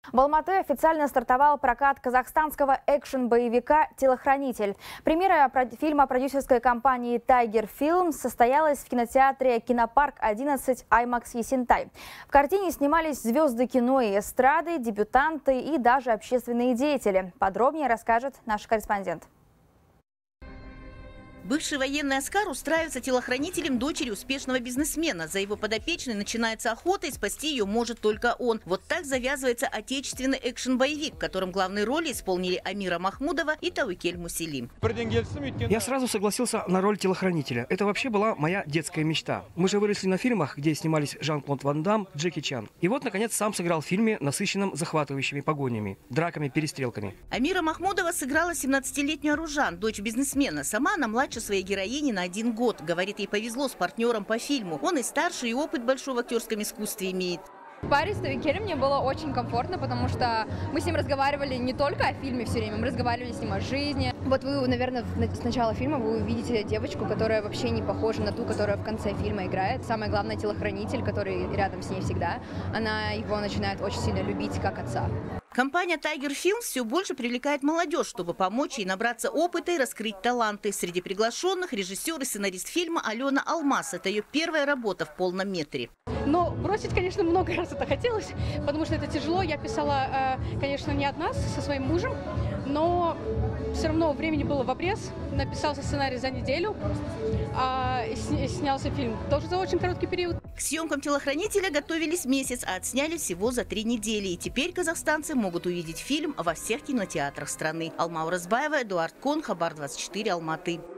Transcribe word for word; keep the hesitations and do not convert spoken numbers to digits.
В Алматы официально стартовал прокат казахстанского экшен-боевика «Телохранитель». Премьера фильма продюсерской компании «Тайгер Фильмс» состоялась в кинотеатре «Кинопарк одиннадцать Аймакс Есентай». В картине снимались звезды кино и эстрады, дебютанты и даже общественные деятели. Подробнее расскажет наш корреспондент. Бывший военный Оскар устраивается телохранителем дочери успешного бизнесмена. За его подопечной начинается охота, и спасти ее может только он. Вот так завязывается отечественный экшен-боевик, в котором главные роли исполнили Амира Махмудова и Тауикель Мусилим. Я сразу согласился на роль телохранителя. Это вообще была моя детская мечта. Мы же выросли на фильмах, где снимались Жан-Клод Ван Дамм, Джеки Чан. И вот, наконец, сам сыграл в фильме, насыщенном захватывающими погонями, драками, перестрелками. Амира Махмудова сыграла семнадцатилетнюю Аружан, дочь бизнесмена. Сама она младше своей героини на один год. Говорит, ей повезло с партнером по фильму. Он и старше, и опыт большой в актерском искусстве имеет. В паре с Тауикелем мне было очень комфортно, потому что мы с ним разговаривали не только о фильме все время, мы разговаривали с ним о жизни. Вот вы, наверное, с начала фильма вы увидите девочку, которая вообще не похожа на ту, которая в конце фильма играет. Самое главное, телохранитель, который рядом с ней всегда. Она его начинает очень сильно любить как отца. Компания Tiger Films все больше привлекает молодежь, чтобы помочь ей набраться опыта и раскрыть таланты. Среди приглашенных режиссер и сценарист фильма Алена Алмаз. Это ее первая работа в полном метре. Но бросить, конечно, много раз это хотелось, потому что это тяжело. Я писала, конечно, не одна, со своим мужем, но все равно времени было в обрез. Написался сценарий за неделю, а снялся фильм тоже за очень короткий период. К съемкам телохранителя готовились месяц, а отсняли всего за три недели. И теперь казахстанцы могут увидеть фильм во всех кинотеатрах страны. Алма Уразбаева, Эдуард Кон, Хабар двадцать четыре, Алматы.